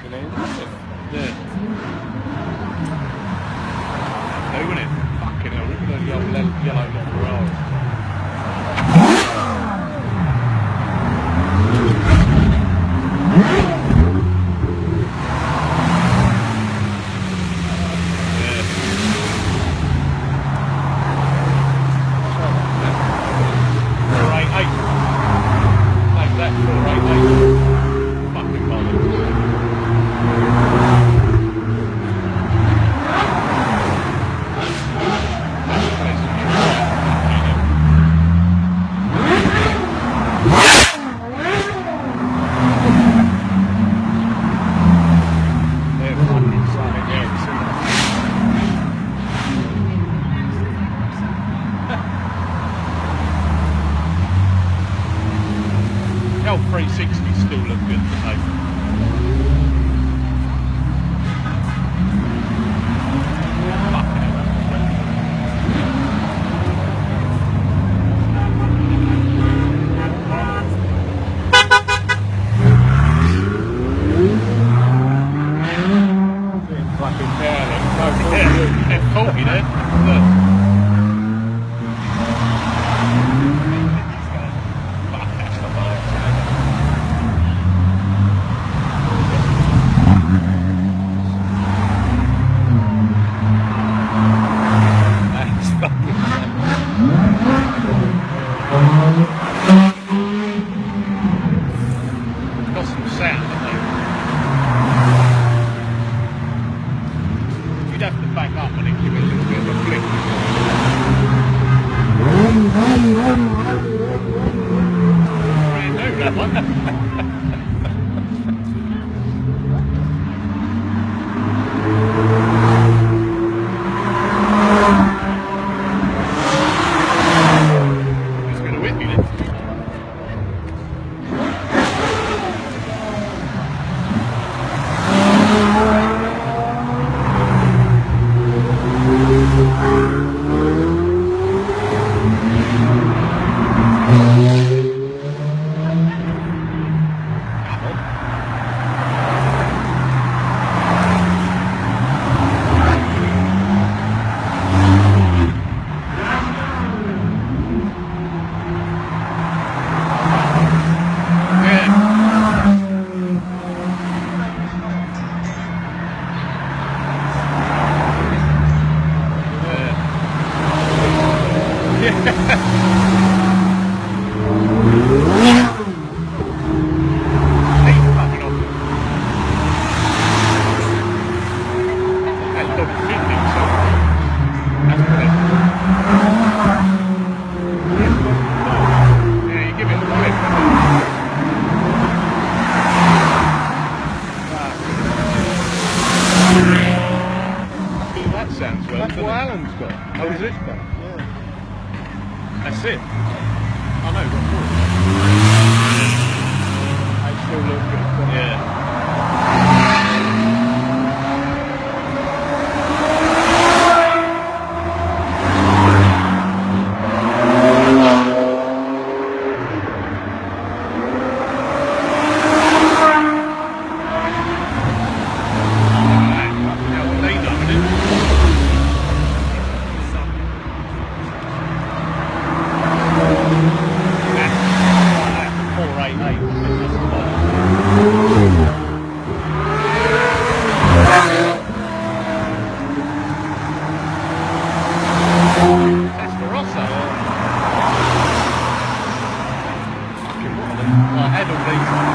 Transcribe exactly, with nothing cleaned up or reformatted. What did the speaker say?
driving in, isn't it? Yeah. No, wouldn't it? Fucking hell, look at the yellow, yellow Ferrari. three sixty still look good today. Fucking barely. They're faulty there. Look. Got some sound, I think. You'd have to back up on it, give it a little bit of a flick. Brand new, that one. It's going to whip me then. Sounds well. That's what Alan's got. Oh, is it? Yeah. That's it. I know. They still look good. Yeah. I had all these